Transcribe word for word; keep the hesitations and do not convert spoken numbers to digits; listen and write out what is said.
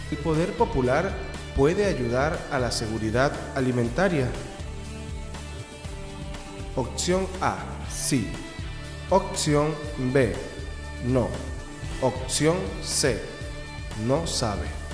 El poder popular puede ayudar a la seguridad alimentaria. Opción A, sí. Opción B, no. Opción C, no sabe.